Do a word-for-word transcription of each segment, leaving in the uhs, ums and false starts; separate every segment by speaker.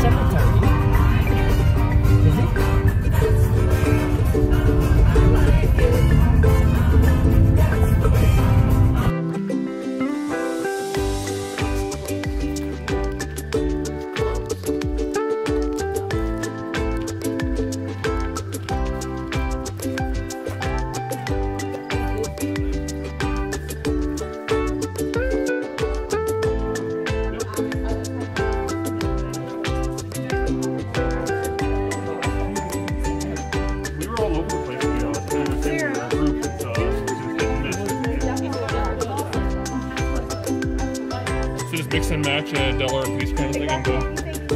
Speaker 1: cemetery. Is it?
Speaker 2: Mix and match a dollar a piece kind of thing and go.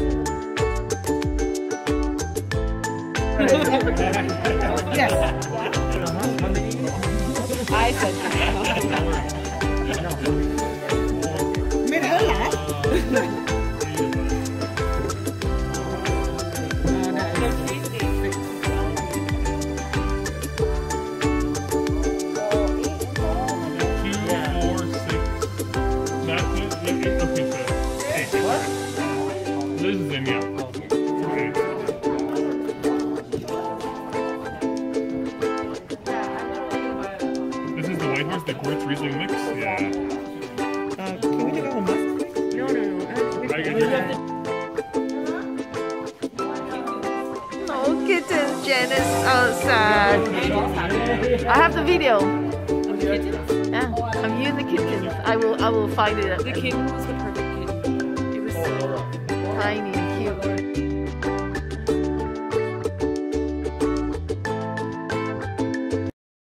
Speaker 3: Yes. I said made her laugh.
Speaker 2: This is in, yeah. Okay. This is the white horse, the Quartz Riesling mix? Yeah.
Speaker 3: Uh, can we take a whole mess?
Speaker 4: No, no, no.
Speaker 2: I can do that.
Speaker 4: Oh, kittens, Jen is so sad. I have the video. Yeah, I'm using the kittens. I will, I will find it.
Speaker 5: The kitten was the perfect kitten. It was so
Speaker 4: tiny and cute.